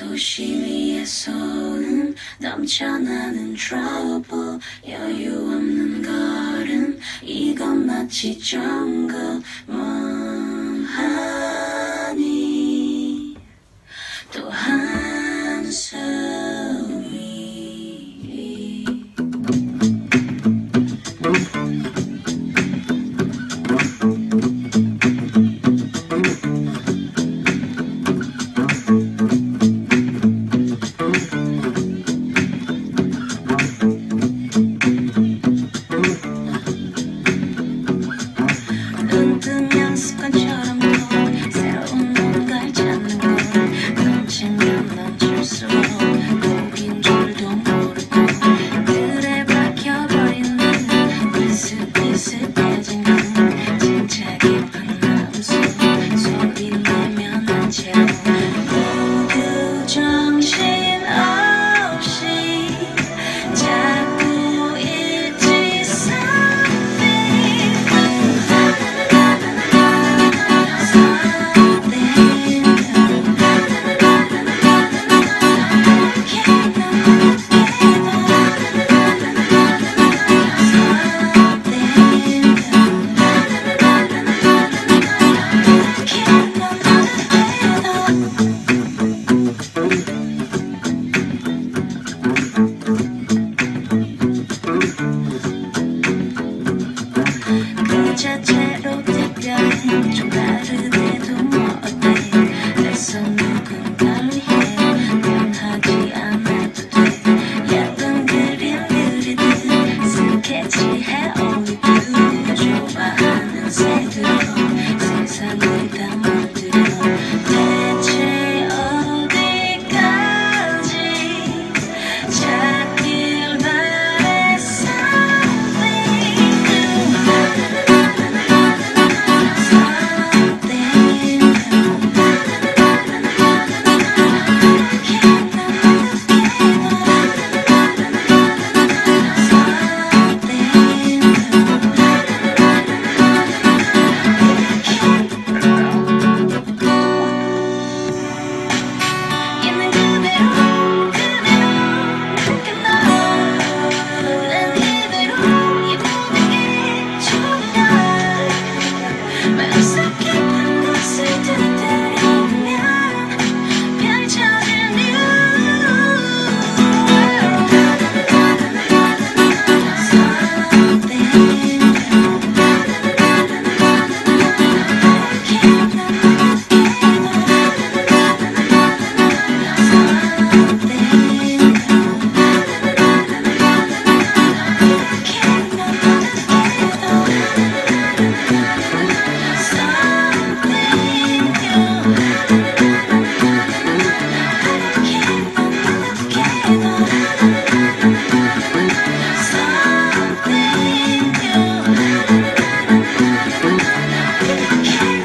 도시 위에서는 넘쳐나는 trouble 여유 없는 걸음 이건 마치 jungle 멍하니 또 한숨이 눈 뜨면 습관처럼 또 새로운 뭔가를 찾는 걸 넘치면 넘칠수록 꼭인 줄도 모르고 들에 박혀버린 나는 비슷비슷해진 건 진짜 깊은 마음속 소리 내면 안 채워 모두 정신없이 자꾸 잊지 그 자체로 특별해 좀 다르대도 뭐 어때 애써 누군가를 위해 변하지 않아도 돼 예쁜 그림들이든 스케치해 어울리듯 좋아하는 색으로 세상을 다 물들여 대체 어디까지 찾길 바랬어 있는 그대로 난 이대로 이 모든 게 좋아 마음속 깊은 곳을 두드리면 펼쳐질 new something new